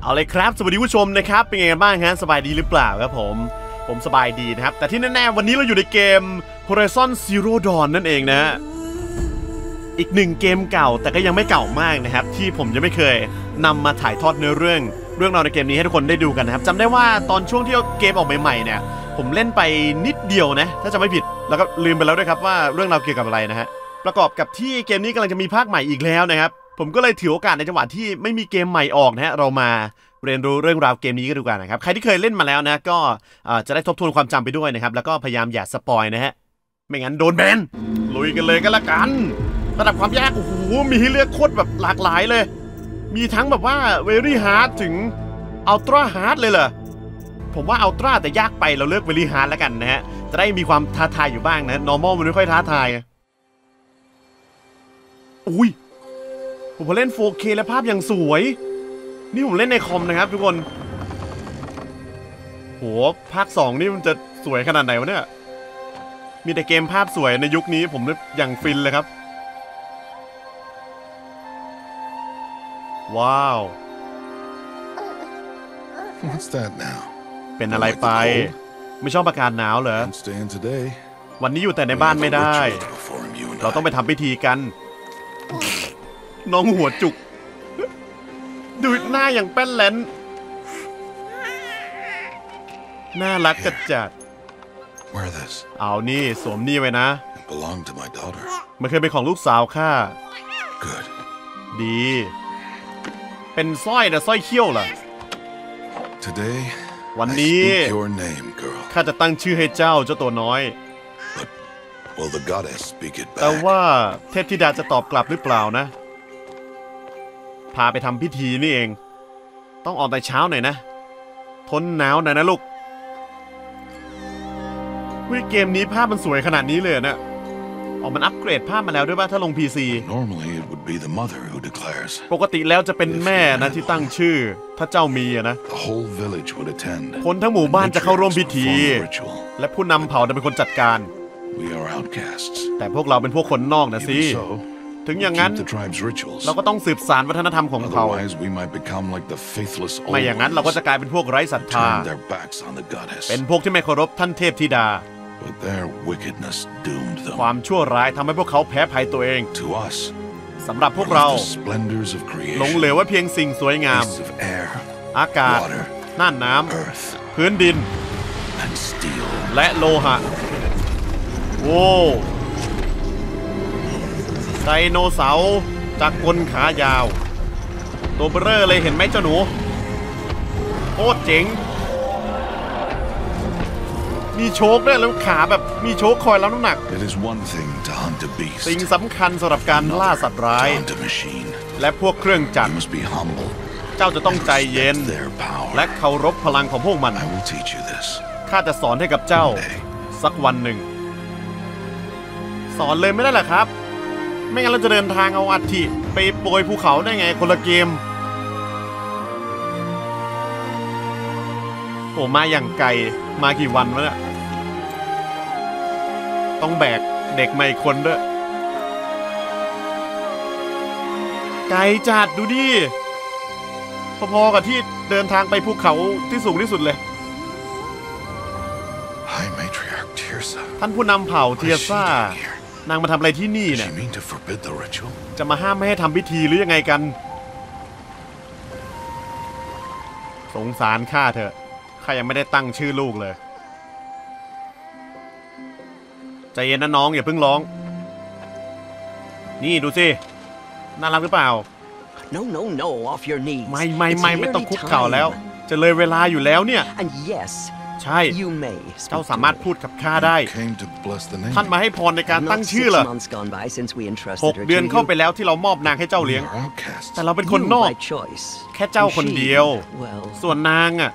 เอาเลยครับสวัสดีผู้ชมนะครับเป็นไงกันบ้างฮะสบายดีหรือเปล่าครับผมสบายดีนะครับแต่ที่แน่ๆวันนี้เราอยู่ในเกม Horizon Zero Dawn นั่นเองนะอีกหนึ่งเกมเก่าแต่ก็ยังไม่เก่ามากนะครับที่ผมยังไม่เคยนำมาถ่ายทอดเนื้อเรื่องราวในเกมนี้ให้ทุกคนได้ดูกันนะครับจำได้ว่าตอนช่วงที่เกมออกใหม่ๆเนี่ยผมเล่นไปนิดเดียวนะถ้าจะไม่ผิดแล้วก็ลืมไปแล้วด้วยครับว่าเรื่องราวเกี่ยวกับอะไรนะฮะประกอบกับที่เกมนี้กำลังจะมีภาคใหม่อีกแล้วนะครับผมก็เลยถือโอกาสในจังหวะที่ไม่มีเกมใหม่ออกนะฮะเรามาเรียนรู้เรื่องราวเกมนี้กันดูกันนะครับใครที่เคยเล่นมาแล้วนะก็จะได้ทบทวนความจำไปด้วยนะครับแล้วก็พยายามอย่าสปอยนะฮะไม่งั้นโดนแบนลุยกันเลยก็แล้วกันระดับความยากโอ้โหมีให้เลือกโคตรแบบหลากหลายเลยมีทั้งแบบว่า very hard ถึง ultra hard เลยเหรอผมว่า ultra แต่ยากไปเราเลือก very hard แล้วกันนะฮะจะได้มีความท้าทายอยู่บ้างนะ normal มันไม่ค่อยท้าทายอุ้ยผมเล่น 4K และภาพอย่างสวยนี่ผมเล่นในคอมนะครับทุกคนโหภาค2นี่มันจะสวยขนาดไหนวะเนี่ยมีแต่เกมภาพสวยในยุคนี้ผมอย่างฟินเลยครับว้าว What's that now? เป็นอะไรไปไม่ชอบอากาศหนาวเหรอวันนี้อยู่แต่ในบ้านไม่ได้เราต้องไปทำพิธีกันน้องหัวจุกดูหน้าอย่างแป้นแลนน่ารักจัดเอานี่สวมนี่ไว้นะมันเคยเป็นของลูกสาวข้าดีเป็นสร้อยนะสร้อยเขี้ยวเหรอวันนี้ข้าจะตั้งชื่อให้เจ้าตัวน้อยแต่ว่าเทพธิดาจะตอบกลับหรือเปล่านะพาไปทำพิธีนี่เองต้องออกแต่เช้าหน่อยนะทนหนาวหน่อยนะลูกวิเกมนี้ภาพมันสวยขนาดนี้เลยนะมันอัปเกรดภาพมาแล้วด้วยป่ะถ้าลง PC ปกติแล้วจะเป็นแม่นะที่ตั้งชื่อถ้าเจ้ามีนะคนทั้งหมู่บ้านจะเข้าร่วมพิธีและผู้นำเผ่าจะเป็นคนจัดการแต่พวกเราเป็นพวกคนนอกนะสิถึงอย่างนั้นเราก็ต้องสืบสานวัฒนธรรมของเขาไม่อย่างนั้นเราก็จะกลายเป็นพวกไร้ศรัทธาเป็นพวกที่ไม่เคารพท่านเทพธิดาความชั่วร้ายทำให้พวกเขาแพ้ภัยตัวเองสำหรับพวกเราหลงเหลวว่าเพียงสิ่งสวยงามอากาศน่านน้ำพื้นดินและโลหะโว้ไดโนเสาร์จากกลขายาวตัวเบ้อเลยเห็นไหมเจ้าหนูโคตรเจ๋งมีโชคด้วยแล้วขาแบบมีโชคคอยรับน้ำหนักสิ่งสำคัญสำหรับการล่าสัตว์ร้ายและพวกเครื่องจักรเจ้าจะต้องใจเย็นและเคารพพลังของพวกมันข้าจะสอนให้กับเจ้าสักวันหนึ่งสอนเลยไม่ได้หรอครับไม่งั้นเราจะเดินทางเอาอัฐิไปโปรยภูเขาได้ไงคนละเกมโอ้มาอย่างไกลมากี่วันวะเนี่ยต้องแบกเด็กมาอีกคนด้วยไกลจัดดูดิพอๆกับที่เดินทางไปภูเขาที่สูงที่สุดเลยท่านผู้นำเผ่าเทียซ่านางมาทำอะไรที่นี่เนี่ยจะมาห้ามไม่ให้ทำพิธีหรือยังไงกันสงสารข้าเถอะข้ายังไม่ได้ตั้งชื่อลูกเลยใจเย็นนะน้องอย่าเพิ่งร้องนี่ดูสิน่ารักหรือเปล่าไม่ต้องคุกเข่าแล้วจะเลยเวลาอยู่แล้วเนี่ยใช่เจ้าสามารถพูดกับข้าได้ท่านมาให้พรในการตั้งชื่อเหรอ6 เดือนเข้าไปแล้วที่เรามอบนางให้เจ้าเลี้ยงแต่เราเป็นคนนอกแค่เจ้าคนเดียวส่วนนางอ่ะ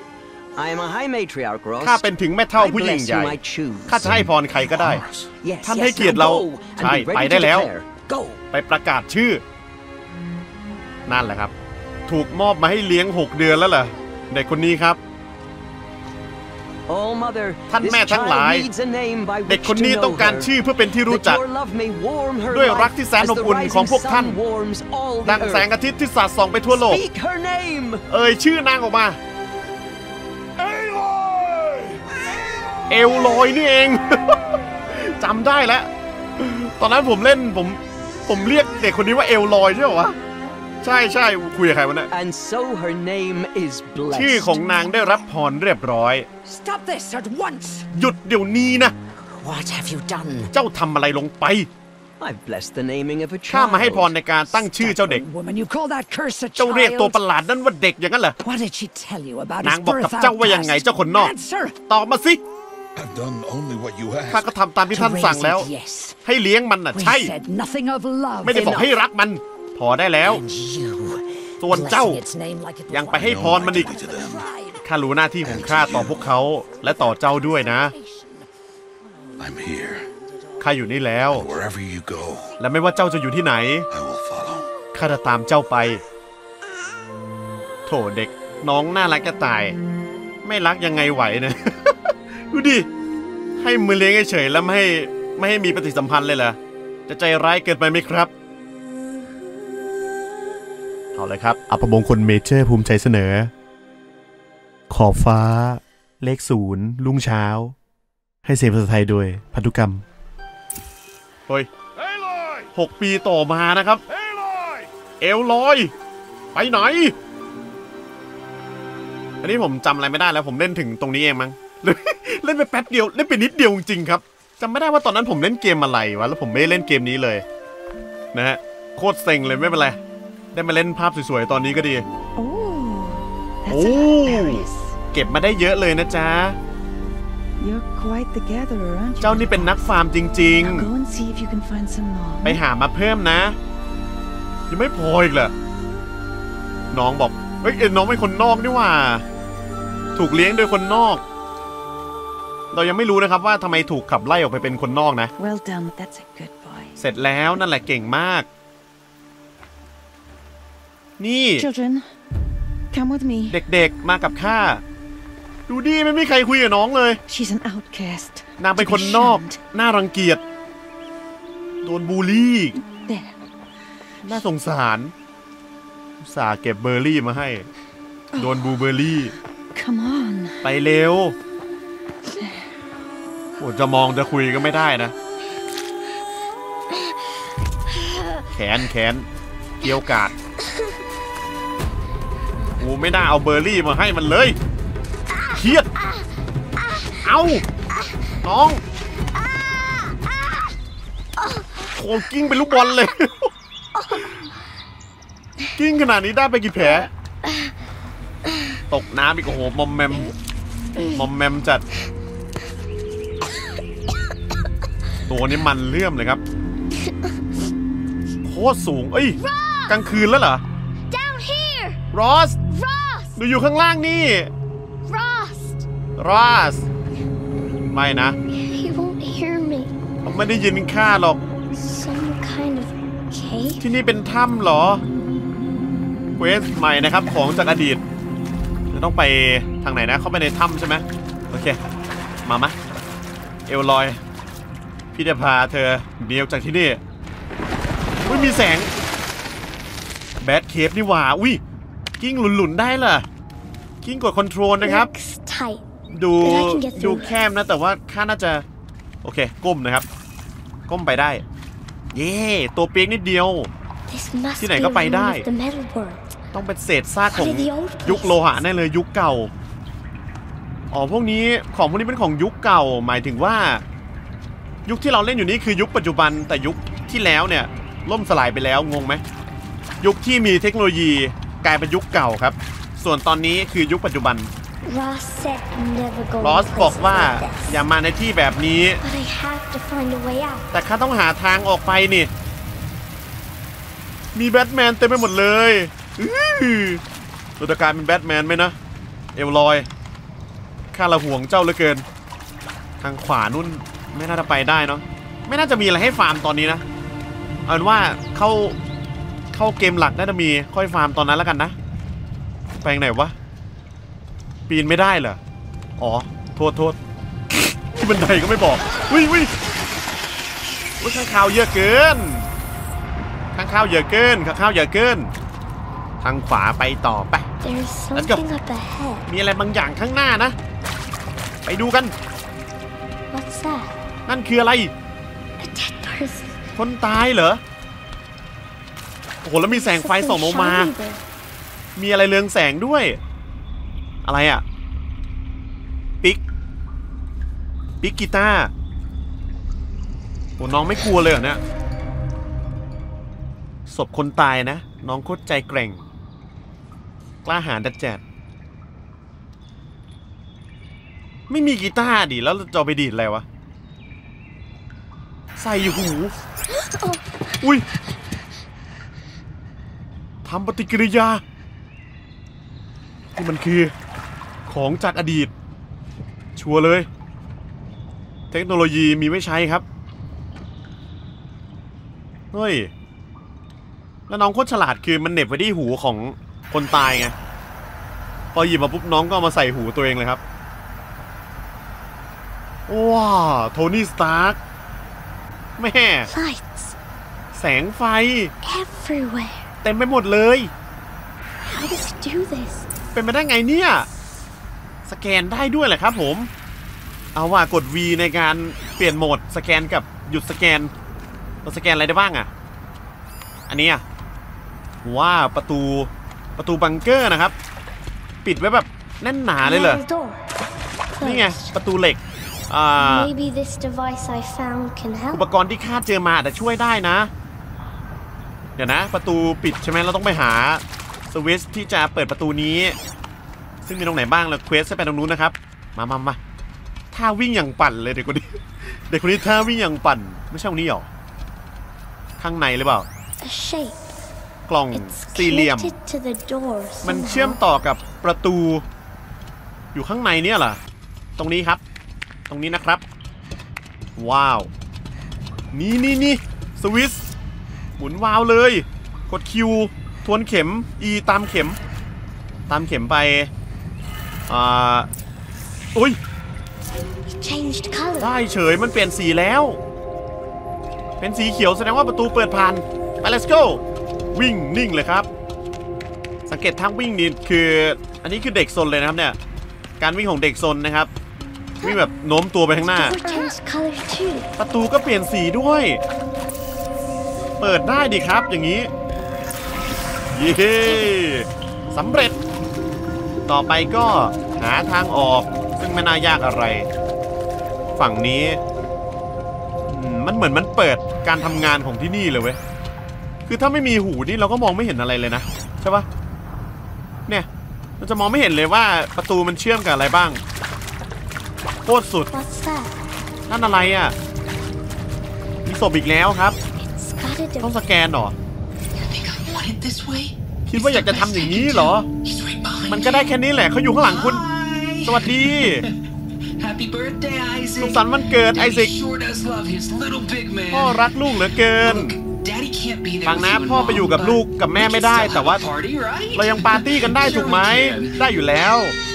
ข้าเป็นถึงแม่เฒ่าผู้หญิงใหญ่ข้าจะให้พรใครก็ได้ท่านให้เกียรติเราใช่ไปได้แล้วไปประกาศชื่อนั่นแหละครับถูกมอบมาให้เลี้ยง6 เดือนแล้วเหรอเด็กคนนี้ครับท่านแม่ทั้งหลายเด็กคนนี้ต้องการชื่อเพื่อเป็นที่รู้จักด้วยรักที่แสนอบอุ่นของพวกท่านดังแสงอาทิตย์ที่สาดส่องไปทั่วโลกเอ่ยชื่อนางออกมาเอลลอยนี่เอง จำได้แล้วตอนนั้นผมเล่นผมเรียกเด็กคนนี้ว่าเอลลอยใช่ไหมวะใช่คุยกับใครวะเนี่ยชื่อของนางได้รับพรเรียบร้อยหยุดเดี๋ยวนี้นะเจ้าทำอะไรลงไปข้ามาให้พรในการตั้งชื่อเจ้าเด็กเจ้าเรียกตัวประหลาดนั้นว่าเด็กอย่างนั้นเหรอนางบอกกับเจ้าว่ายังไงเจ้าคนนอกตอบมาสิข้าก็ทำตามที่ท่านสั่งแล้วให้เลี้ยงมันน่ะใช่ไม่ได้บอกให้รักมันพอได้แล้วส่วนเจ้ายังไปให้พรมันอีกข้ารู้หน้าที่ของข้าต่อพวกเขาและต่อเจ้าด้วยนะข้าอยู่นี่แล้วและไม่ว่าเจ้าจะอยู่ที่ไหนข้าจะตามเจ้าไปโถเด็กน้องน่ารักจะตายไม่รักยังไงไหวนะ ดูดิให้มือเลี้ยงเฉยแล้วไม่ให้มีปฏิสัมพันธ์เลยเหรอจะใจร้ายเกินไปไหมครับเอาเลยครับอัปมงคลเมเจอร์ภูมิใจเสนอขอบฟ้าเลข0รุ่งเช้าให้เสียงภาษาไทยโดยพันธุกรรมเฮ้ย6 ปีต่อมานะครับเอลลอยไปไหนอันนี้ผมจำอะไรไม่ได้แล้วผมเล่นถึงตรงนี้เองมั้งเล่นไปแป๊บเดียวเล่นไปนิดเดียวจริงๆครับจำไม่ได้ว่าตอนนั้นผมเล่นเกมอะไรวะแล้วผมไม่เล่นเกมนี้เลยนะฮะโคตรเซ็งเลยไม่เป็นไรได้มาเล่นภาพสวยๆตอนนี้ก็ดีโอ้เก็บมาได้เยอะเลยนะจ๊ะเจ้านี่เป็นนักฟาร์มจริงๆไปหามาเพิ่มนะยังไม่พออีกเหรอน้องบอกเฮ้ยน้องเป็นคนนอกนี่ว่าถูกเลี้ยงโดยคนนอกเรายังไม่รู้นะครับว่าทำไมถูกขับไล่ออกไปเป็นคนนอกนะ เสร็จแล้วนั่นแหละเก่งมากนี่เด็กๆมากับข้าดูดิไม่มีใครคุยกับน้องเลยนางเป็นคนนอกน่ารังเกียจโดนบูลลี่น่าสงสารอุตส่าห์เก็บเบอร์รี่มาให้โดนบูเบอร์รี่ไปเร็วโอ้จะมองจะคุยก็ไม่ได้นะแขนเกี่ยวกาดโอ้ไม่น่าเอาเบอร์รี่มาให้มันเลยเครียดเอาน้องโอ้กิ้งเป็นลูกบอลเลยกิ้งขนาดนี้ได้ไปกี่แผลตกน้ำอีกโอ้โหมอมแมมจัดตัวนี้มันเลื่อมเลยครับโคตรสูงเอ้ยกลางคืนแล้วเหรอรอสดูอยู่ข้างล่างนี่รอสไม่นะเขาไม่ได้ยินข้าหรอกที่นี่เป็นถ้ำเหรอเควสใหม่นะครับของจากอดีตจะต้องไปทางไหนนะเข้าไปในถ้ำใช่ไหมโอเคมะเอลลอยพี่จะพาเธอเดียวจากที่นี่อุ้ยมีแสงแบทเคปนี่หว่าอุ้ยกิ้งหลุนได้ล่ะกิ้งกดคอนโทรลนะครับดูแคบนะแต่ว่าข้าน่าจะโอเคก้มนะครับก้มไปได้เย่ตัวเปียกนิดเดียวที่ไหนก็ไปได้ต้องเป็นเศษซากของยุคโลหะแน่เลยยุคเก่าอ๋อพวกนี้ของพวกนี้เป็นของยุคเก่าหมายถึงว่ายุคที่เราเล่นอยู่นี้คือยุคปัจจุบันแต่ยุคที่แล้วเนี่ยล่มสลายไปแล้วงงไหมยุคที่มีเทคโนโลยีกลายเป็นยุคเก่าครับส่วนตอนนี้คือยุคปัจจุบันรอสบอกว่าอย่ามาในที่แบบนี้แต่ข้าต้องหาทางออกไปนี่มีแบทแมนเต็มไปหมดเลยเราจะกลายเป็นแบทแมนไหมนะเอลลอยข้าละห่วงเจ้าเหลือเกินทางขวานุ่นไม่น่าจะไปได้เนาะไม่น่าจะมีอะไรให้ฟาร์มตอนนี้นะเอาเป็นว่าเข้าเกมหลักน่าจะมีค่อยฟาร์มตอนนั้นแล้วกันนะไปไหนวะปีนไม่ได้เหรออ๋อโทษที่บันไดก็ไม่บอกวิ่งข้างข่าวเยอะเกินข้างข่าวเยอะเกินทางขวาไปต่อไปแล้วก็มีอะไรบางอย่างข้างหน้านะไปดูกันนั่นคืออะไรคนตายเหรอโอ้โหแล้วมีแสงไฟส่องลงมามีอะไรเรืองแสงด้วยอะไรอ่ะปิกกีตาร์โอ้น้องไม่กลัวเลยเหรอเนี่ยศพคนตายนะน้องโคตรใจแกร่งกล้าหาญจัดแจ๋ไม่มีกีตาร์ดิแล้วจะไปดีดอะไรวะใส่หูอุ้ยทำปฏิกิริยาที่มันคือของจากอดีตชัวร์เลยเทคโนโลยีมีไว้ใช้ครับเฮ้ยแล้วน้องโคตรฉลาดคือมันเหน็บไว้ที่หูของคนตายไงพอหยิบมาปุ๊บน้องก็เอามาใส่หูตัวเองเลยครับว้าโทนี่สตาร์กแม่แสงไฟเต็มไปหมดเลยเป็นไปได้ไงเนี่ยสแกนได้ด้วยแหละครับผมเอาว่ากด V ในการเปลี่ยนโหมดสแกนกับหยุดสแกนเราสแกนอะไรได้บ้างอ่ะอันนี้อ่ะว้าประตูบังเกอร์นะครับปิดไว้แบบแน่นหนาเลยเหรอนี่ไงประตูเหล็กอุปกรณ์ที่คาดเจอมาแต่ช่วยได้นะเดี๋ยวนะประตูปิดใช่ไหมเราต้องไปหาสวิตช์ที่จะเปิดประตูนี้ซึ่งมีตรงไหนบ้างแล้วเควสไปตรงนู้นนะครับมาท่าวิ่งอย่างปั่นเลยเด็กคนนี้ท่าวิ่งอย่างปั่นไม่ใช่ตรงนี้หรอข้างในหรือเปล่ากล่องสี่เหลี่ยมมันเชื่อมต่อกับประตูอยู่ข้างในเนี่ยเหรอตรงนี้ครับตรงนี้นะครับว้าวนี่สวิตช์หมุนวาล์วเลยกดคิวทวนเข็ม E ตามเข็มไปอุ้ยได้เฉยมันเปลี่ยนสีแล้วเป็นสีเขียวแสดงว่าประตูเปิดผ่านไป let's go วิ่งนิ่งเลยครับสังเกตทางวิ่งนี่คืออันนี้คือเด็กซนเลยนะครับเนี่ยการวิ่งของเด็กซนนะครับวิ่งแบบโน้มตัวไปข้างหน้าประตูก็เปลี่ยนสีด้วยเปิดได้ดิครับอย่างนี้เย้สำเร็จต่อไปก็หาทางออกซึ่งไม่น่ายากอะไรฝั่งนี้มันเหมือนมันเปิดการทำงานของที่นี่เลยเว้ยคือถ้าไม่มีหูนี่เราก็มองไม่เห็นอะไรเลยนะใช่ปะเนี่ยเราจะมองไม่เห็นเลยว่าประตูมันเชื่อมกับอะไรบ้างโคตรสุดนั่นอะไรอ่ะมีศพอีกแล้วครับต้องสแกนหรอคิดว่าอยากจะทำอย่างนี้เหรอมันก็ได้แค่นี้แหละเขาอยู่ข้างหลังคุณสวัสดีสุขสันต์วันเกิดไอซิกพ่อรักลูกเหลือเกินฟังนะพ่อไปอยู่กับลูกกับแม่ไม่ได้แต่ว่าเรายังปาร์ตี้กันได้ถูกไหมได้อยู่แล้ว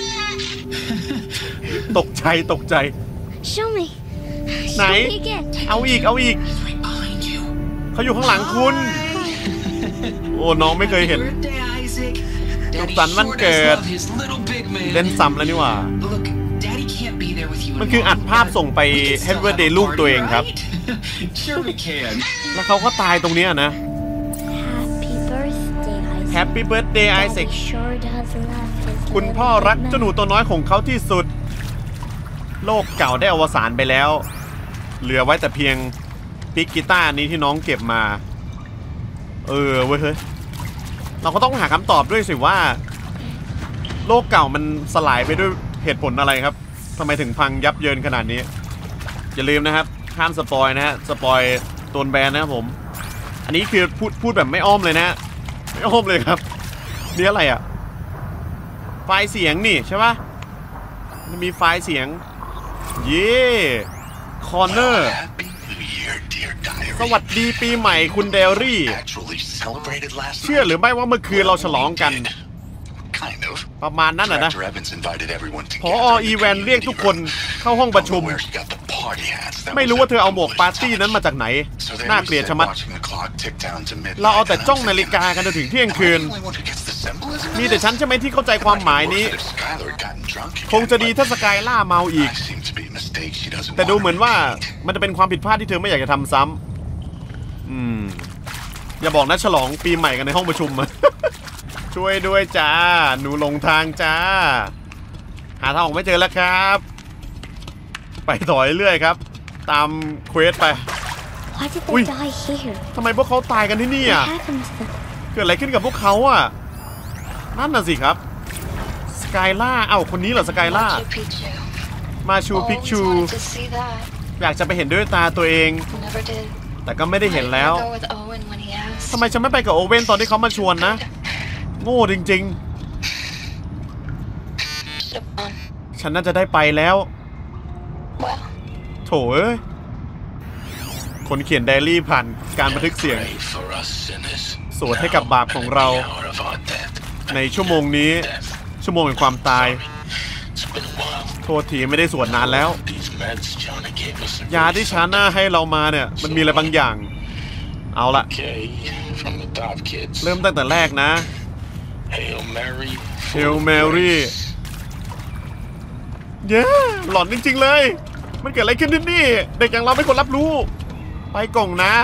ตกใจไหนเอาอีกเขาอยู่ข้างหลังคุณโอ้น้องไม่เคยเห็นสุขสันต์วันเกิดเล่นซ้ำแล้วนี่หว่ามันคืออัดภาพส่งไปแฮปปี้เบิร์ธเดย์ลูกตัวเองครับแล้วเขาก็ตายตรงนี้นะ Happy Birthday Isaac คุณพ่อรักเจ้าหนูตัวน้อยของเขาที่สุดโลกเก่าได้อวสานไปแล้วเหลือไว้แต่เพียงปิกกีตาร์นี้ที่น้องเก็บมาเว้ยเฮ้ยเราก็ต้องหาคำตอบด้วยสิว่าโลกเก่ามันสลายไปด้วยเหตุผลอะไรครับทำไมถึงพังยับเยินขนาดนี้อย่าลืมนะครับห้ามสปอยนะฮะสปอยโดนแบนนะครับผมอันนี้คือพูดแบบไม่อ้อมเลยนะไม่อ้อมเลยครับนี่อะไรอ่ะไฟล์เสียงนี่ใช่ปะมันมีไฟล์เสียงเย่คอร์เนอร์สวัสดีปีใหม่คุณเดลรี่เชื่อหรือไม่ว่าเมื่อคืนเราฉลองกันประมาณนั้นนะพออีแวนเรียกทุกคนเข้าห้องประชุมไม่รู้ว่าเธอเอาหมวกปาร์ตี้นั้นมาจากไหนน่าเกลียดชะมัดเราเอาแต่จ้องนาฬิกากันจนถึงเที่ยงคืนมีแต่ฉันใช่ไหมที่เข้าใจความหมายนี้คงจะดีถ้าสกายล่าเมาอีกแต่ดูเหมือนว่ามันจะเป็นความผิดพลาดที่เธอไม่อยากจะทำซ้ำอย่าบอกนะฉลองปีใหม่กันในห้องประชุมช่วยด้วยจ้าหนูหลงทางจ้าหาทางออกไม่เจอแล้วครับไปต่อเรื่อยครับตามเควสไปอุ้ยทำไมพวกเขาตายกันที่นี่อ่ะเกิดอะไรขึ้นกับพวกเขาอ่ะนั่นน่ะสิครับสกายล่าเอ้าคนนี้เหรอสกายล่ามาชูพิกชูอยากจะไปเห็นด้วยตาตัวเองแต่ก็ไม่ได้เห็นแล้วทำไมฉันไม่ไปกับโอเว่นตอนที่เขามาชวนนะโง่จริงๆฉันน่าจะได้ไปแล้วโถเอ้ยคนเขียนไดอารี่ผ่านการบันทึกเสียงสวดให้กับบาปของเราในชั่วโมงนี้ชั่วโมงแห่งความตายโทษทีไม่ได้สวดนานแล้วยาที่ชาน่าให้เรามาเนี่ยมันมีอะไรบางอย่างเอาละเริ่มตั้งแต่แรกนะHail Mary เย้หลอนจริงๆเลยมันเกิดอะไรขึ้นที่นี่เด็กอย่างเราไม่ควรรับรู้ไปกล่องนะ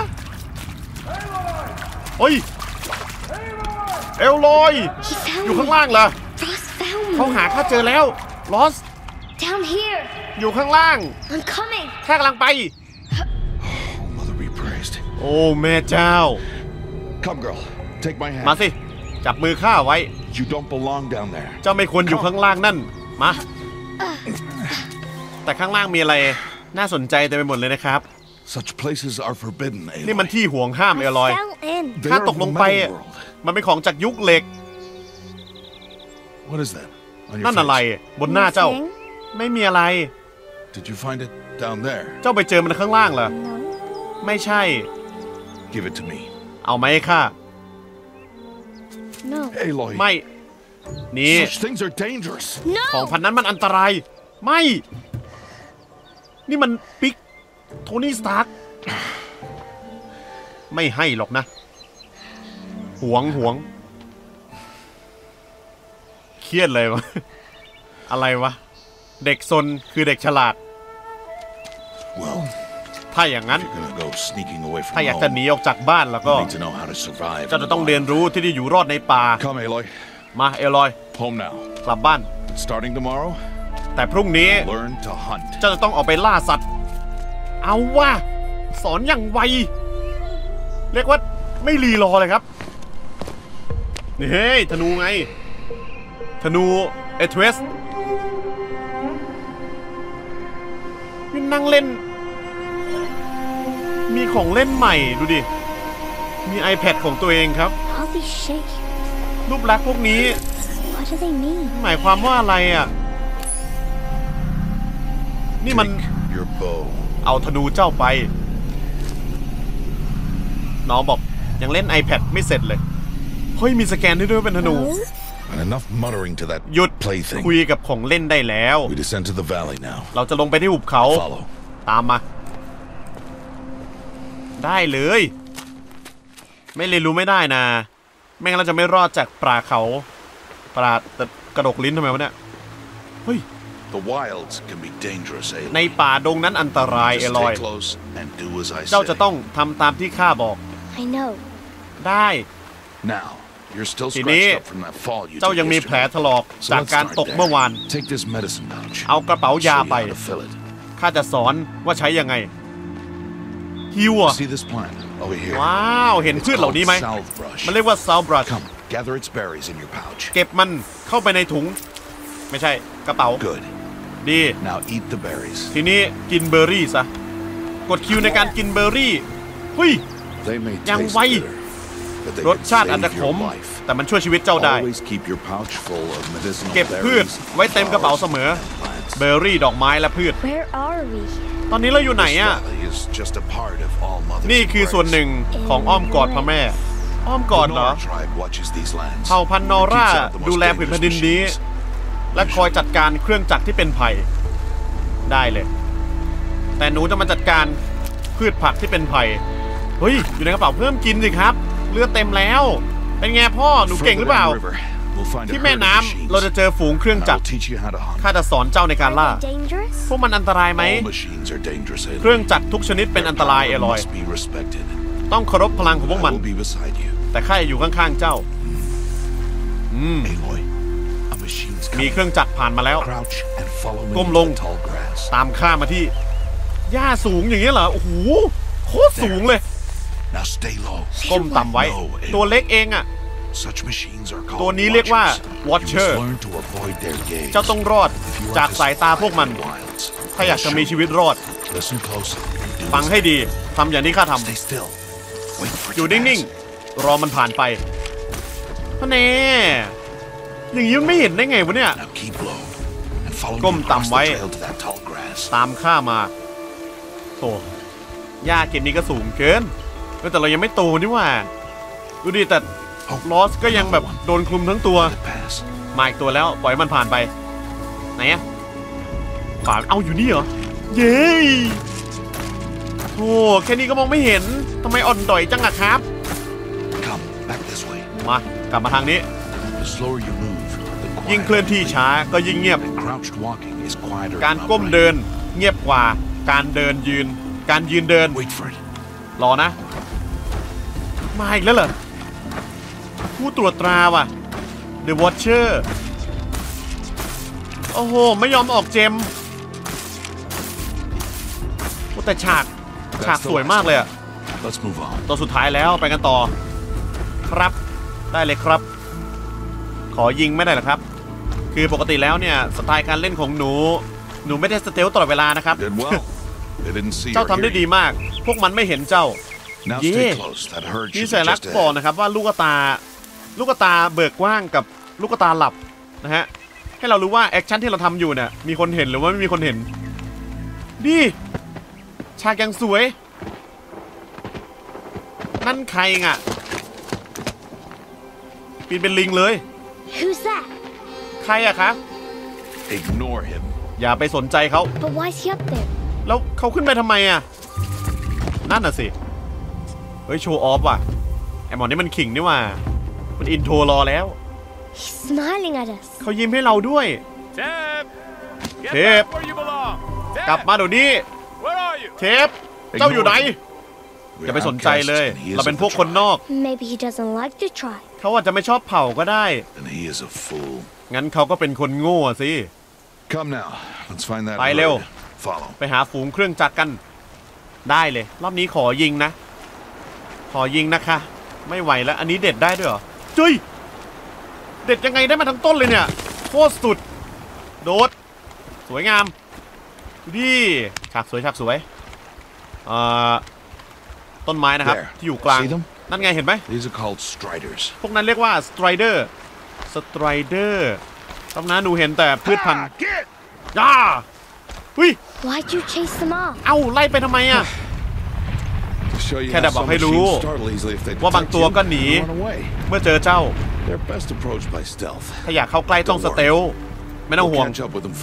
เฮ้ยเอลลอยอยู่ข้างล่างเหรอเขาหาข้าเจอแล้วลอสอยู่ข้างล่างข้ากำลังไปโอ้แม่เจ้ามาสิจับมือข้าไว้เจ้าไม่ควรอยู่ข้างล่างนั่นมาแต่ข้างล่างมีอะไรน่าสนใจเต็มไปหมดเลยนะครับนี่มันที่ห่วงห้ามเอลลอยข้าตกลงไปมันเป็นของจากยุคเหล็กนั่นอะไรบนหน้าเจ้าไม่มีอะไรเจ้าไปเจอมันข้างล่างเหรอไม่ใช่เอาไหมข้าไม่นี่ของพันนั้นมันอันตรายไม่นี่มันปิ๊กโทนี่สตาร์กไม่ให้หรอกนะหวงเครียดเลยวะอะไรวะเด็กซนคือเด็กฉลาดถ้าอย่างนั้นถ้าอยากจะหนีออกจากบ้านแล้วก็เจ้าจะต้องเรียนรู้ที่จะอยู่รอดในป่ามาเอลลอยกลับบ้านแต่พรุ่งนี้เจ้าจะต้องออกไปล่าสัตว์เอาว่าสอนอย่างไวเรียกว่าไม่รีรอเลยครับนี่เฮ้ยธนูไงธนูเอเทรสนี่นั่งเล่นมีของเล่นใหม่ดูดิมี iPad ของตัวเองครับรูปลักษณ์พวกนี้หมายความว่าอะไรอ่ะนี่มันเอาธนูเจ้าไปน้องบอกยังเล่น iPad ไม่เสร็จเลยเฮ้ยมีสแกนได้ด้วยเป็นธนูหยุดคุยกับของเล่นได้แล้วเราจะลงไปที่หุบเขาตามมาได้เลยไม่เรียนรู้ไม่ได้นะไม่งั้นเราจะไม่รอดจากปลาเขาปลาแต่กระดกลิ้นทำไมวะเนี่ยเฮ้ยในป่าดงนั้นอันตรายเอลอยเจ้าจะต้องทำตามที่ข้าบอกได้ทีนี้เจ้ายังมีแผลถลอกจากการตกเมื่อวานเอากระเป๋ายาไปข้าจะสอนว่าใช้ยังไงฮิวอ่ะว้าวเห็นพืชเหล่านี้ไหมมันเรียกว่าซาวบรัชเก็บมันเข้าไปในถุงไม่ใช่กระเป๋าดีทีนี้กินเบอร์รี่ซะกดคิวในการกินเบอร์รี่เฮ้ยยังไวรสชาติอาจจะขมแต่มันช่วยชีวิตเจ้าได้เก็บพืชไว้เต็มกระเป๋าเสมอเบอร์รี่ดอกไม้และพืชตอนนี้เราอยู่ไหนอ่ะนี่คือส่วนหนึ่งของอ้อมกอดพระแม่อ้อมก่อนเหรอเผ่าพันธุ์นอร่าดูแลผืนแผ่นดินนี้และคอยจัดการเครื่องจักรที่เป็นภัยได้เลยแต่หนูจะมาจัดการพืชผักที่เป็นภัยเฮ้ยอยู่ในกระเป๋าเพิ่มกินสิครับเลือดเต็มแล้วเป็นไงพ่อหนูเก่งหรือเปล่าที่แม่น้ำเราจะเจอฝูงเครื่องจักรข้าจะสอนเจ้าในการล่าพวกมันอันตรายไหมเครื่องจักรทุกชนิดเป็นอันตรายเอลอยต้องเคารพพลังของพวกมันแต่ข้าอยู่ข้างๆเจ้ามีเครื่องจักรผ่านมาแล้วก้มลงตามข้ามาที่หญ้าสูงอย่างนี้เหรอโอ้โหโคตรสูงเลยก้มต่ำไว้ตัวเล็กเองอ่ะตัวนี้เรียกว่า Watcher เจ้าต้องรอดจากสายตาพวกมันถ้าอยากจะมีชีวิตรอดฟังให้ดีทำอย่างที่ข้าทำอยู่นิ่งๆรอมันผ่านไปพะเน่อย่างนี้มันไม่เห็นได้ไงวะเนี่ยก้มต่ำไว้ตามข้ามาโธ่หญ้าเก็บนี้ก็สูงเกินแต่เรายังไม่โตนี่ว่าดูดิแต่ลอสก็ยังแบบโดนคลุมทั้งตัวมาอีกตัวแล้วปล่อยมันผ่านไปไหนอะขวาเอาอยู่นี่เหรอเย้โธ่แค่นี้ก็มองไม่เห็นทำไมอ่อนด่อยจังอะครับมากลับมาทางนี้ยิ่งเคลื่อนที่ช้าก็ยิ่งเงียบการก้มเดินเงียบกว่าการเดินยืนการยืนเดินรอนะมาอีกแล้วเหรอผู้ตรวจตราว่ะ The Watcher โอ้โหไม่ยอมออกเจมแต่ฉากสวยมากเลยอะตัวสุดท้ายแล้วไปกันต่อครับได้เลยครับขอยิงไม่ได้หรอครับคือปกติแล้วเนี่ยสไตล์การเล่นของหนูไม่ได้สเตลตลอดเวลานะครับ เจ้าทำได้ดีมากพวกมันไม่เห็นเจ้าเย่นี่สัญลักษณ์บอกนะครับว่าลูกตาเบิกกว้างกับลูกตาหลับนะฮะให้เรารู้ว่าแอคชั่นที่เราทำอยู่เนี่ยมีคนเห็นหรือว่าไม่มีคนเห็นดิฉากยังสวยนั่นใครอ่ะปีนเป็นลิงเลย Who's that? ใครอะคะอย่าไปสนใจเขา But why is he up there? แล้วเขาขึ้นไปทำไมอะนั่นน่ะสิเฮ้ยโชว์ออฟว่ะไอหมอนี่มันขิงนี่ว่ามันอินโทรรอแล้ว He's smiling at us. เขายิ้มให้เราด้วยเทปกลับมาเดี๋ยวนี้เทปเจ้าอยู่ไหนอย่าไปสนใจเลยเราเป็นพวกคนนอก Maybe he doesn't like to try. เขาอาจจะไม่ชอบเผ่าก็ได้งั้นเขาก็เป็นคนโง่สิไปเร็วไปหาฝูงเครื่องจักรกันได้เลยรอบนี้ขอยิงนะคะไม่ไหวแล้วอันนี้เด็ดได้ด้วยเหรอจุ้ยเด็ดยังไงได้มาทั้งต้นเลยเนี่ยโคตรสุดโดดสวยงามดิฉากสวยต้นไม้นะครับที่อยู่กลางนั่นไงเห็นไหมพวกนั้นเรียกว่าสไตรเดอร์ตำนานหนูเห็นแต่พืชพันธุ์ย่าหุ้ย Why'd you chase them off? เอ้าไล่ไปทำไมอะแค่ดับบอกให้รู้ว่าบางตัวก็หนีเมื่อเจอเจ้าถ้าอยากเข้าใกล้ต้องสเตลไม่ต้องห่วง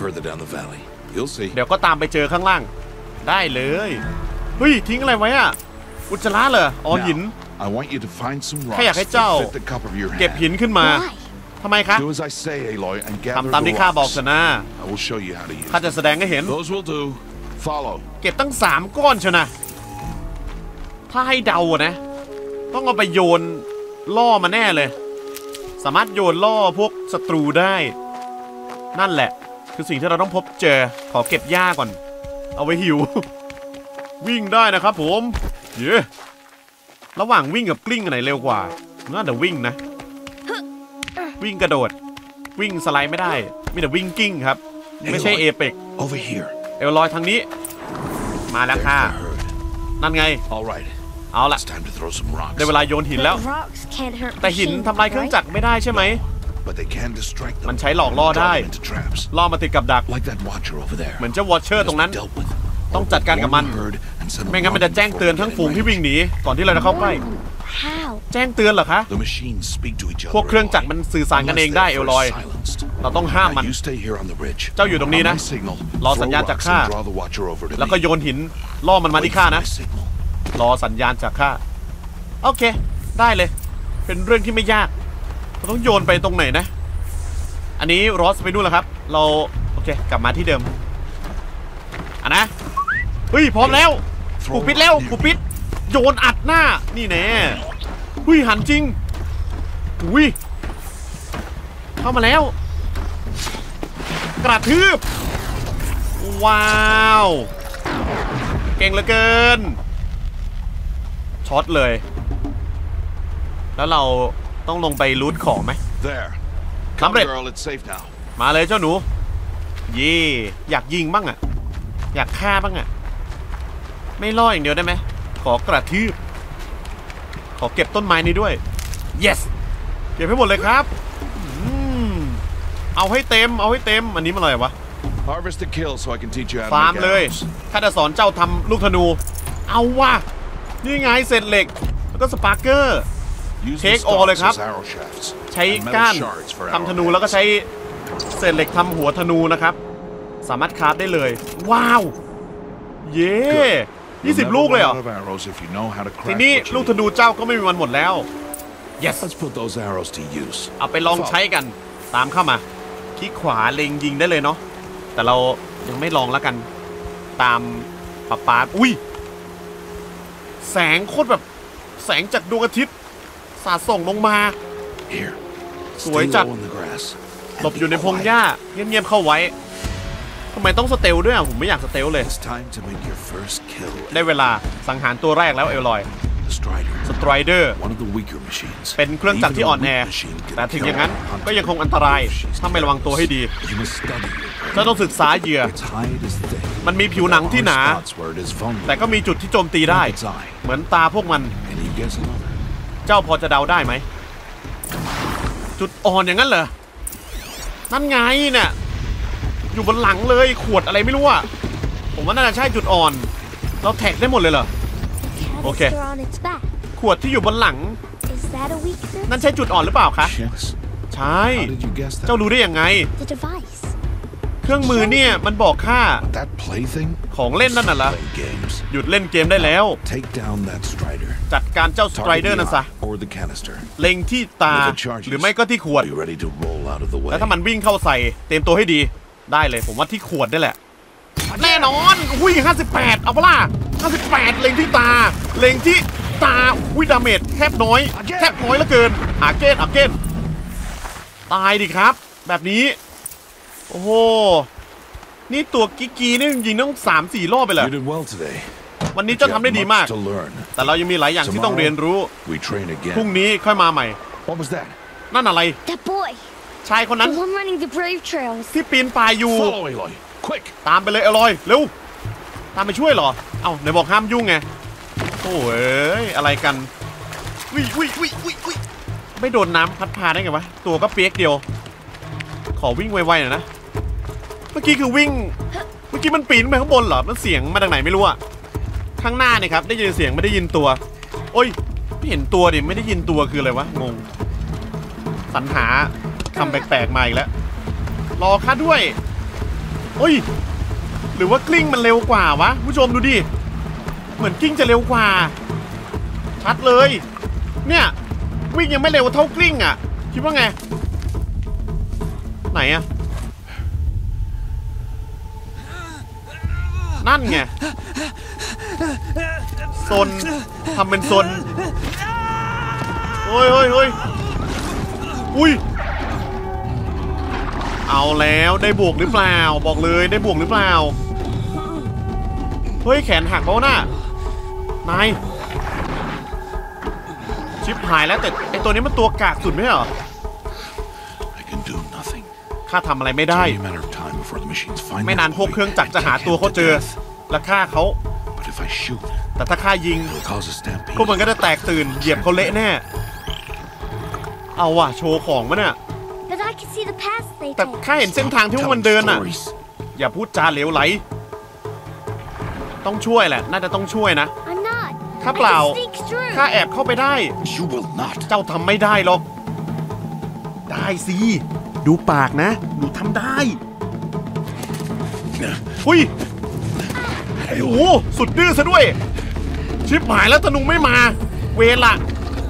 เดี๋ยวก็ตามไปเจอข้างล่างได้เลยเฮ้ยทิ้งอะไรไว้อะอุจจาระเหรออ๋อหินข้าอยากให้เจ้าเก็บหินขึ้นมาทำไมคะทำตามที่ข้าบอกสินะข้าจะแสดงให้เห็นเก็บตั้ง3 ก้อนเชียวนะถ้าให้เดานะต้องเอาไปโยนล่อมาแน่เลยสามารถโยนล่อพวกศัตรูได้นั่นแหละคือสิ่งที่เราต้องพบเจอขอเก็บหญ้าก่อนเอาไว้หิว วิ่งได้นะครับผมเย้ระหว่างวิ่งกับกลิ้งอันไหนเร็วกว่าน่าจะวิ่งนะวิ่งกระโดดวิ่งสไลด์ไม่ได้มีแต่วิ่งกิ้งครับไม่ใช่เอเปกเอลลอยทางนี้มาแล้วค่ะนั่นไงเอาละได้เวลาโยนหินแล้วแต่หินทำลายเครื่องจักรไม่ได้ใช่ไหมมันใช้หลอกล่อได้ล่อมาติดกับดักเหมือนเจ้าวอชเชอร์ตรงนั้นต้องจัดการกับมันไม่งั้นมันจะแจ้งเตือนทั้งฝูงที่วิ่งหนีก่อนที่เราจะเข้าใกล้แจ้งเตือนเหรอคะ The machines speak to each other. พวกเครื่องจักรมันสื่อสารกันเองได้เอลลอย เราต้องห้ามมัน You stay here on the ridge. เจ้าอยู่ตรงนี้นะ รอสัญญาณจากข้า แล้วก็โยนหินล่อมันมาที่ข้านะ รอสัญญาณจากข้า โอเค ได้เลย เป็นเรื่องที่ไม่ยากเราต้องโยนไปตรงไหนนะ อันนี้รอสไปนู่นแล้วครับ เราโอเคกลับมาที่เดิมอ่ะนะเฮ้ยพร้อมแล้วผูกปิดแล้วผูกปิดโยนอัดหน้านี่แน่เฮ้ยหันจริงอุ้ยเข้ามาแล้วกระทืบว้าวเก่งเหลือเกินช็อตเลยแล้วเราต้องลงไปรูทของไหม There. สำเร็จ Girl, it's safe now. มาเลยเจ้าหนูเย่อยากยิงบ้างอะอยากฆ่าบ้างอะไม่ล่ออย่างเดียวได้ไหมขอกระทืบขอเก็บต้นไม้นี้ด้วย yes เก็บให้หมดเลยครับเอาให้เต็มเอาให้เต็มอันนี้มันอะไรวะ Harvest the kill so I can teach you how to ฟาร์ม make เลย arrows. ข้าจะสอนเจ้าทำลูกธนูเอาว่ะนี่ไงเศษเหล็กแล้วก็สปาร์เกอร์ Use Take the all เลย stalks ครับ as arrow shafts ใช้ and ก้าน metal shards for ทำธ arrow นูแล้วก็ heads. ใช้เศษเหล็กทำหัวธนูนะครับสามารถคราฟได้เลยว้าวเย่20 ลูกเลยเหรอ You'll never run out of arrows if you know how to ที craft นี้ what you ลูกธนู need. เจ้าก็ไม่มีวันหมดแล้ว yes Let's put those arrows to use. เอาไปลองใช้กันตามเข้ามาคลิกขวาเล็งยิงได้เลยเนาะแต่เรายังไม่ลองแล้วกันตามป๊าอุ้ยแสงโคตรแบบแสงจากดวงอาทิตย์สาดส่องลงมา Here. สวย Stay จัด low in the grass. หลบอยู่ในพงหญ้าเงียบๆเข้าไว้ทำไมต้องสเตลด้วยอ่ะผมไม่อยากสเตลเลย It's time to make your first kill. ได้เวลาสังหารตัวแรกแล้วเอลลอย The Strider. สไตรเดอร์ One of the weaker machines. เป็นเครื่องจักรที่อ่อนแอ Even a weak machine can แต่ถึง kill อย่างนั้น a hunter ก็ยังคงอันตราย if she's ถ้าไม่ระวังตัวให้ดี You must study your prey. เจ้าต้องศึกษาเหยื่อ Its hide is thick. มันมีผิวหนังที่หนา There are spots where it is vulnerable. แต่ก็มีจุดที่โจมตีได้ Like its eye. เหมือนตาพวกมัน Can you guess another? เจ้าพอจะเดาได้ไหมจุดอ่อนอย่างนั้นเหรอนั่นไงเนี่ยอยู่บนหลังเลยขวดอะไรไม่รู้อะผมว่าน่าจะใช่จุดอ่อนเราแท็กได้หมดเลยเหรอ Okay. Canister on its back. ขวดที่อยู่บนหลัง Is that a weakness? นั่นใช่จุดอ่อนหรือเปล่าคะ Yes. ใช่ How did you guess เจ้า that? รู้ได้ยังไง The device. เครื่องมือเนี่ยมันบอกค่า That plaything? ของเล่นนั่นน่ะเหรอ Play games. หยุดเล่นเกมได้แล้ว Take down that Strider. จัดการเจ้าสไตร Target เดอร์ the นั่นซะ eye or the canister. เล็งที่ตา If it charges, หรือไม่ก็ที่ขวด Are you ready to roll out of the way? แล้วถ้ามันวิ่งเข้าใส่เตรียมตัวให้ดีได้เลยผมว่าที่ขวดได้แหละแน่นอนอุ้ย58เอาเปล่า58เล็งที่ตาเล็งที่ตาอุ้ยดาเมจแทบน้อยเหลือเกินอาเกนตายดิครับแบบนี้โอ้โหนี่ตัวกิกกีนี่ยิงต้อง 3-4 รอบไปเลย You did well today. วันนี้เจ้าทำได้ดีมาก To learn. แต่เรายังมีหลายอย่างที่ต้องเรียนรู้ We train พรุ่ง again. นี้ค่อยมาใหม่ What was that? นั่นอะไร That boy. ชายคนนั้น The one running the brave trails. ที่ปีนป่ายอยู่ Follow Aloy. Quick. ตามไปเลยเอลอยเร็วตามไปช่วยเหรอเอ้าไหนบอกห้ามยุ่งไงโอ้ยอะไรกันวิไม่โดนน้ำพัดพาได้ไงวะตัวก็เปียกเดียวขอวิ่งไวๆหน่อยนะเมื่อกี้คือวิ่งเมื่อกี้มันปีนไปข้างบนเหรอมันเสียงมาจากไหนไม่รู้อะข้างหน้าเนี่ยครับได้ยินเสียงไม่ได้ยินตัวโอ้ยไม่เห็นตัวดิไม่ได้ยินตัวคืออะไรวะงงสรรหาคำแปลกๆมาอีกแล้วรอข้าด้วยโอ้ยหรือว่ากลิ้งมันเร็วกว่าวะผู้ชมดูดิเหมือนกลิ้งจะเร็วกว่าชัดเลยเนี่ยวิ่งยังไม่เร็วเท่ากลิ้งอ่ะคิดว่าไงไหนอ่ะนั่นไงซนทำเป็นซนเฮ้ยอุ้ยเอาแล้วได้บวกหรือเปล่าบอกเลยได้บวกหรือเปล่าเฮ้ยแขนหักเปล่าน่ะนายชิบหายแล้วแต่ไอตัวนี้มันตัวกากสุดไหมเหรอ I can do nothing. ข้าทำอะไรไม่ได้ It's only a matter of time before the machines find ไม่นาน that พวก boy เครื่องจักร and จะหา take ตัว him เขา to เจอ death. และฆ่าเขา But if I shoot, แต่ถ้าข้ายิง it'll cause a stampede. พวกมันก็จะแตกตื่นเหยียบเขาเละแน่เอาว่ะโชว์ของมันเนี่ย But I can see the paths they แต่ take. ข้าเห็นเส้นทางที่พวกมันเดินน่ะ Stories. อย่าพูดจาเหลวไหลต้องช่วยแหละน่าจะต้องช่วยนะ I'm not. ถ้าเปล่า I can sneak through. ข้าแอบเข้าไปได้ You will not. เจ้าทำไม่ได้หรอก ได้สิ ดูปากนะ หนูทำได้หุ้ยโอ้โหสุดดื้อซะด้วย ชิบหายแล้วธนูไม่มา เวรละ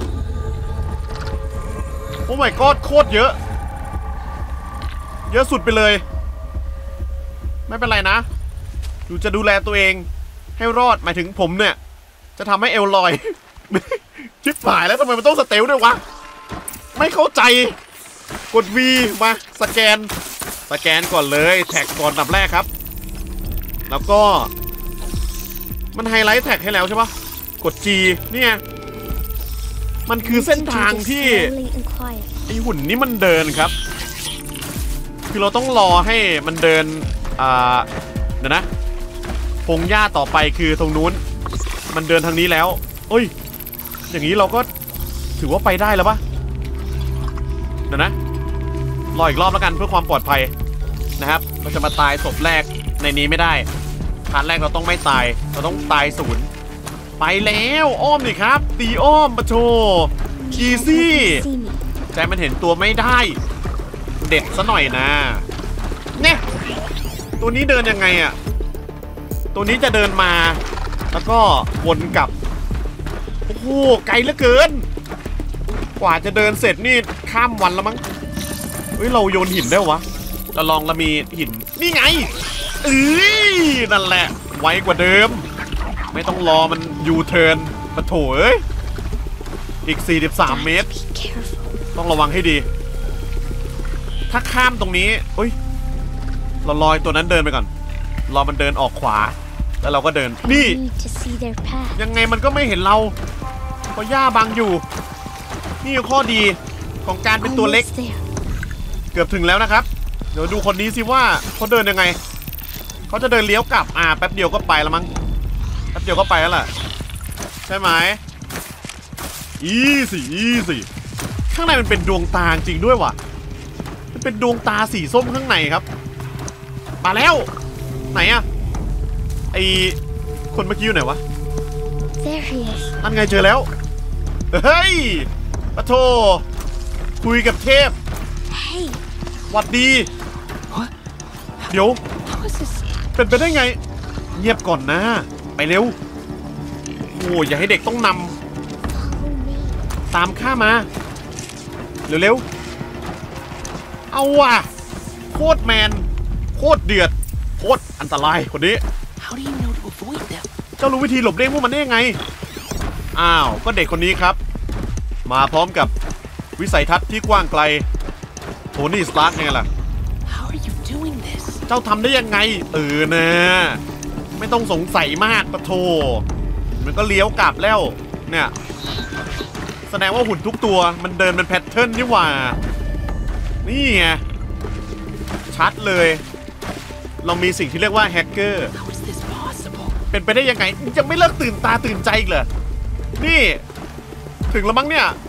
โอ้ my god โคตรเยอะ เยอะสุดไปเลย ไม่เป็นไรนะหนูจะดูแลตัวเองให้รอด หมายถึงผมเนี่ย จะทำให้เอลลอย ชิบหายแล้วทำไมมันต้องสเตลด้วยวะ ไม่เข้าใจ กด V มาสแกนก่อนเลยแท็กก่อนอันดับแรกครับ แล้วก็มันไฮไลท์แท็กให้แล้วใช่ปะกด G เนี่ยมันคือเส้นทางที่ Slowly and quiet. ไอหุ่นนี่มันเดินครับ คือเราต้องรอให้มันเดินเดี๋ยวนะพงหญ้าต่อไปคือตรงนู้นมันเดินทางนี้แล้วเอ้ยอย่างนี้เราก็ถือว่าไปได้แล้วปะเดี๋ยวนะรออีกรอบแล้วกันเพื่อความปลอดภัยนะครับเราจะมาตายศพแรกในนี้ไม่ได้พาร์ทแรกเราต้องไม่ตายเราต้องตายศูนย์ไปแล้วอ้อมดิครับตีอ้อมปะโชอีซี่ See me. ใจมันเห็นตัวไม่ได้เด็ดซะหน่อยนะเนี่ยตัวนี้เดินยังไงอะตัวนี้จะเดินมาแล้วก็วนกลับโอ้โหไกลเหลือเกินกว่าจะเดินเสร็จนี่ข้ามวันแล้วมั้งเฮ้ยเราโยนหินได้วะเราลองเรามีหินนี่ไงนั่นแหละไวกว่าเดิมไม่ต้องรอมันยูเทิร์นปะโถเอ้ยอีก43เมตร Be careful. ต้องระวังให้ดี ถ้าข้ามตรงนี้เฮ้ยเราลอยตัวนั้นเดินไปก่อนรอมันเดินออกขวาแล้วเราก็เดิน I นี่ need to see their path. ยังไงมันก็ไม่เห็นเราเพราะหญ้าบังอยู่นี่คือข้อดีของการเป็นตัวเล็ก Almost there. เกือบถึงแล้วนะครับเดี๋ยวดูคนนี้สิว่าเขาเดินยังไงเขาจะเดินเลี้ยวกลับแป๊บเดียวก็ไปแล้วมั้งแป๊บเดียวก็ไปแล้วล่ะใช่ไหมอีสิข้างในมันเป็นดวงตาจริงด้วยว่ะมันเป็นดวงตาสีส้มข้างในครับมาแล้วไหนอะไอคนเมื่อกี้อยู่ไหนวะ There he is. นั่นไงเจอแล้วเฮ้ยปะโทคุยกับเทพ Hey, หวัดดีเดี๋ยว how is this? เป็นไปได้ไงเงียบก่อนนะไปเร็วโอ้ยอย่าให้เด็กต้องน Follow me. ำตามข้ามาเร็วๆเอาว่ะโคตรแมนโคตรเดือดโคตรอันตรายคนนี้ How do you know to avoid them? เจ้ารู้วิธีหลบเลี่ยงพวกมันได้ยังไงอ้าวก็เด็กคนนี้ครับมาพร้อมกับวิสัยทัศน์ที่กว้างไกลโทนี่สตาร์กไงล่ะ How are you doing this? เจ้าทำได้ยังไงนะไม่ต้องสงสัยมากปะโทมันก็เลี้ยวกลับแล้วเนี่ยแสดงว่าหุ่นทุกตัวมันเดินเป็นแพทเทิร์นนี่หว่านี่ไงชัดเลยเรามีสิ่งที่เรียกว่าแฮกเกอร์ How is this possible? เป็นไปได้ยังไงจะไม่เลิกตื่นตาตื่นใจอีกเหรอนี่ถึงแล้วมั้งเนี่ย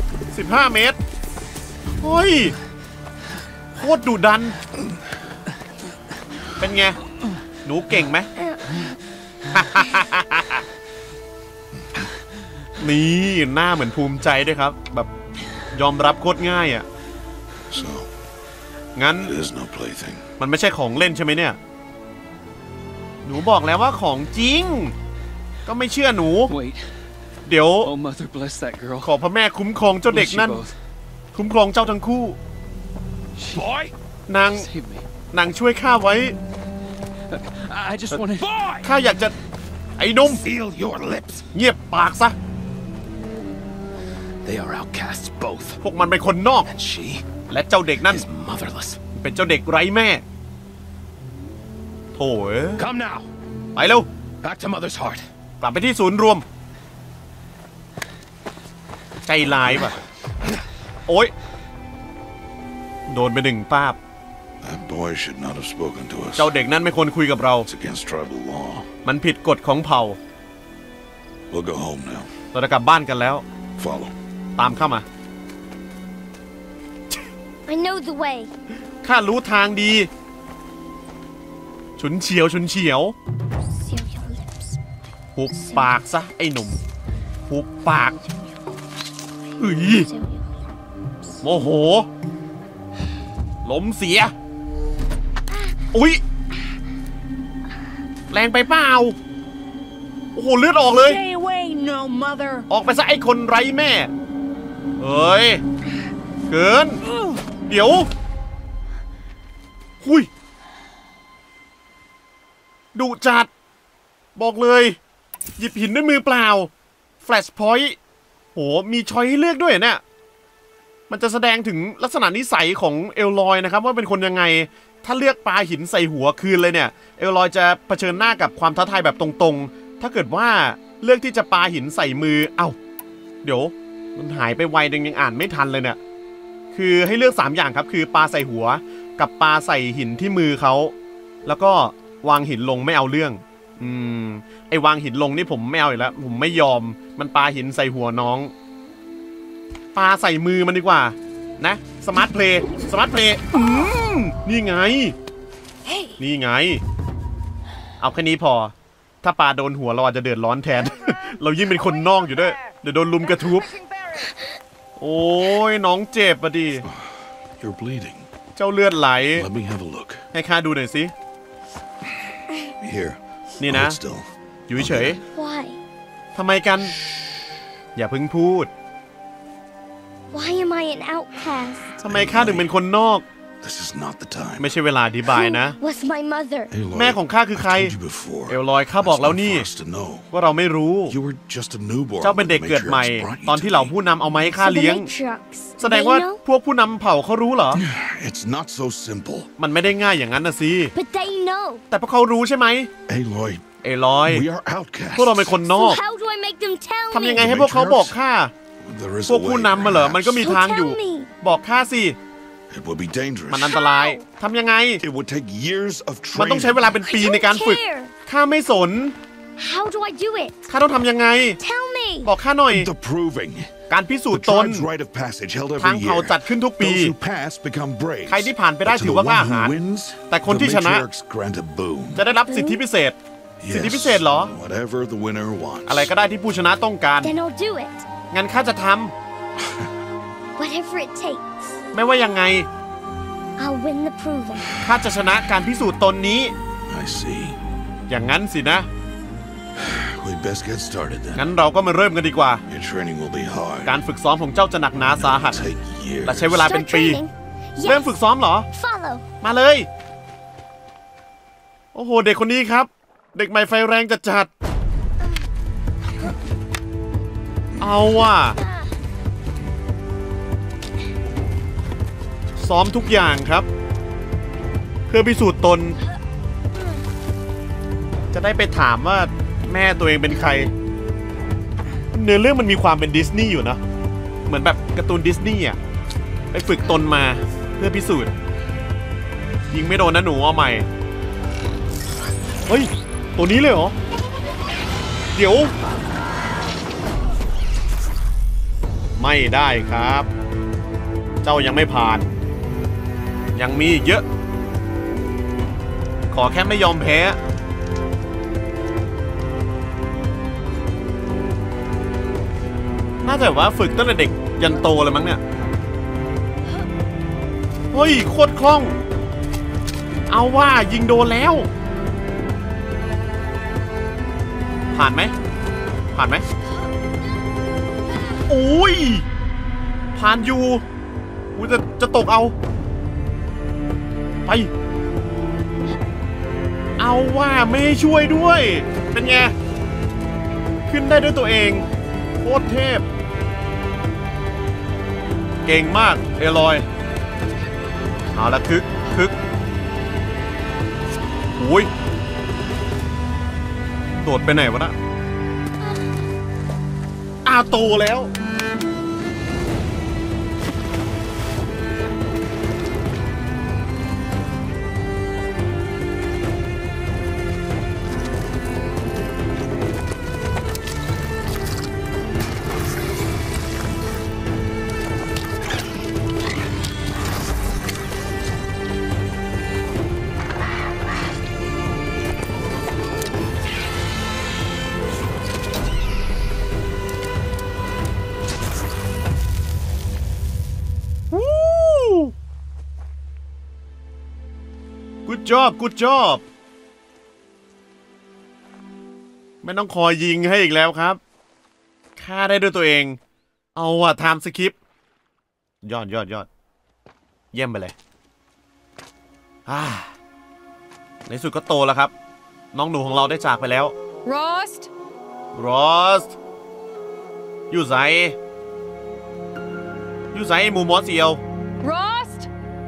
15 เมตรเฮ้ยโคตรดุดันเป็นไงหนูเก่งไหม นี่หน้าเหมือนภูมิใจด้วยครับแบบยอมรับโคตรง่ายอ่ะ So, งั้น it is no plaything. มันไม่ใช่ของเล่นใช่ไหมเนี่ยหนูบอกแล้วว่าของจริงก็ไม่เชื่อหนู Wait. เดี๋ยว Oh, mother bless that girl. ขอพระแม่คุ้มครองเจ้าเด็ก Bless you นั่น both. คุ้มครองเจ้าทั้งคู่ Boy! นาง Save me. นางช่วยข้าไว้ I just wanted. Boy! ข้าอยากจะไอ้หนุ่ม Seal your lips. เงียบปากซะ They are outcasts, both. พวกมันเป็นคนนอก And she และเจ้าเด็กนั่น is motherless. เป็นเจ้าเด็กไร้แม่โถ่เอ้ย Come now. ไปเร็ว Back to mother's heart. กลับไปที่ศูนย์รวมใจร้ายป่ะโอ๊ยโดนไปหนึ่งป้าบ That boy should not have spoken to us. เจ้าเด็กนั่นไม่ควรคุยกับเรา It's against tribal law. มันผิดกฎของเผ่า We'll go home now. เราจะกลับบ้านกันแล้ว Follow. ตามเข้ามา I know the way. ข้ารู้ทางดี ฉุนเฉียว Seal your lips. หุบปากซะไอ้หนุ่มหุบปากโมโหล้มเสียอุ๊ยแรงไปเปล่าโอ้โหเลือดออกเลย Stay away, no mother. ออกไปซะไอ้คนไร้แม่เฮ้ยเกินเดี๋ยวหุยดุจัดบอกเลยหยิบหินด้วยมือเปล่าแฟลชพอยต์โหมีช้อยให้เลือกด้วยเนี่ยมันจะแสดงถึงลักษณะนิสัยของเอลลอยนะครับว่าเป็นคนยังไงถ้าเลือกปาหินใส่หัวคืนเลยเนี่ยเอลลอยจะเผชิญหน้ากับความท้าทายแบบตรงๆถ้าเกิดว่าเลือกที่จะปาหินใส่มือเอ้าเดี๋ยวมันหายไปไวยังอ่านไม่ทันเลยเนี่ยคือให้เลือก3อย่างครับคือปาใส่หัวกับปาใส่หินที่มือเขาแล้วก็วางหินลงไม่เอาเรื่องไอ้วางหินลงนี่ผมไม่เอาอีกแล้วผมไม่ยอมมันปาหินใส่หัวน้องปาใส่มือมันดีกว่านะสมาร์ทเพลย์นี่ไงนี่ไงเอาแค่นี้พอถ้าปาโดนหัวเราอาจจะเดือดร้อนแทน เรายิ่งเป็นคนนอกอยู่ด้วยเดี๋ยวโดนลุมกระทุบโอ้ยน้องเจ็บปะดิ You're bleeding. เจ้าเลือดไหล Let me have a look. ให้ข้าดูหน่อยสิ Here. นี่นะ Hold still. อยู่เฉย Why? ทำไมกันอย่าเพิ่งพูด Why am I an outcast? ทำไมข้าถึงเป็นคนนอก This is not the time. ไม่ใช่เวลาอธิบายนะ Who was my mother? Aloy, แม่ของข้าคือใคร I told you before. เอลลอยข้าบอกแล้วนี่ It's not for us to know. ว่าเราไม่รู้ You were just a newborn เจ้าเป็น when เด็ก the เกิดใหม่ matriarchs brought you ตอนที่ to เหล่า me. ผู้นำเอามาให้ข้า So the เลี้ยง matriarchs, แสดง they ว่า know? พวกผู้นำเผ่าเขารู้เหรอ It's not so simple. มันไม่ได้ง่ายอย่างนั้นนะสิ But they know. แต่พวกเขารู้ใช่ไหม Aloy, เอลอย we are outcasts. พวกเราเป็นคนนอก So how do I make them tell ทำยังไง me? ให้พวกเขาบอกข้า There is พว a กผู้ way, นำมาเหรอ มันก็มี perhaps. ทางอยู่ tell me บอกข้าสิ It would be dangerous. มันอันตรายทำยังไง It would take years of มันต้อง training. ใช้เวลาเป็นปีในการฝึก care. ข้าไม่สน How do I do it? ข้าต้องทำยังไง Tell me. บอกข้าหน่อย The proving. การพิสูจ The น์ตน tribe's rite of passage held ทาง every เผ่า year. จัดขึ้นทุกปี Those who pass become brave. ใครที่ผ่านไปได้ But to ถือ the ว่ากล้า one หาญ who wins, แต่คนที่ the ชนะ matriarchs grant a boon. จะได้รับสิทธิพิเศษ สิทธิพิเศษเหรอ Whatever the winner wants. อะไรก็ได้ที่ผู้ชนะต้องการ Then I'll do it. งั้นข้าจะท Whatever it takes. ำไม่ว่ายังไง I'll win the proving. ข้าจะชนะการพิสูจน์ตนนี้ I see. อย่างนั้นสินะ We best get started then. งั้นเราก็มาเริ่มกันดีกว่า Your training will be hard. การฝึกซ้อมของเจ้าจะหนักหนาสาหัส Take years. และใช้เวลาเป็น Start ปี training. เริ่ม Yes. ฝึกซ้อมเหรอ Follow. มาเลย โอ้โห เด็กคนนี้ครับ เด็กใหม่ไฟแรงจัดจัดเอาว่ะซ้อมทุกอย่างครับ เพื่อพิสูจน์ตน จะได้ไปถามว่าแม่ตัวเองเป็นใคร เนื้อเรื่องมันมีความเป็นดิสนีย์อยู่นะเหมือนแบบการ์ตูนดิสนีย์อ่ะไปฝึกตนมาเพื่อพิสูจน์ยิงไม่โดนนะหนูเอาใหม่เฮ้ยตัวนี้เลยเหรอเดี๋ยวไม่ได้ครับ เจ้ายังไม่ผ่านยังมีอีกเยอะขอแค่ไม่ยอมแพ้น่าจะว่าฝึกตั้งแต่เด็กยันโตเลยมั้งเนี่ยเฮ้ยโคตรคล่องเอาว่ายิงโดนแล้วผ่านไหมผ่านไหมโอ้ยผ่านอยู่อุ้ยจะตกเอาไปเอาว่าไม่ให้ช่วยด้วยเป็นไงขึ้นได้ด้วยตัวเองโคตรเทพเก่งมากเอลอยเอาละคึกอุ้ยโดดไปไหนวะนะโตแล้ว good job good job ไม่ต้องคอยยิงให้อีกแล้วครับฆ่าได้ด้วยตัวเองเอาอะไทม์สคริปยอดเยี่ยมไปเลยในสุดก็โตแล้วครับน้องหนูของเราได้จากไปแล้ว Rost อยู่ไหนหมูมอสเซียว Rost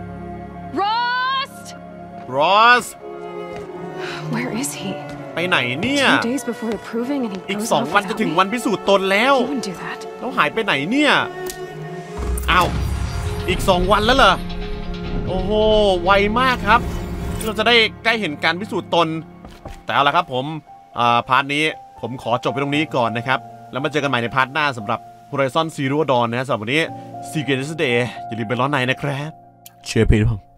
Where is he ไปไหนเนี่ย 2 days before the proving and he อีก goes 2 off วันจะ without ถึง me? วันพิสูจน์ตนแล้ว He wouldn't do that แล้วหายไปไหนเนี่ยอ้าวอีก2 วันแล้วเหรอโอ้โหไวมากครับเราจะได้ใกล้เห็นการพิสูจน์ตนแต่เอาละครับผมพาร์ทนี้ผมขอจบไปตรงนี้ก่อนนะครับแล้วมาเจอกันใหม่ในพาร์ทหน้าสำหรับ Horizon Zero Dawn นะสำหรับวันนี้ Secret Day อย่าลืมไปร้อนในนะครับเชียร์พี่น้อง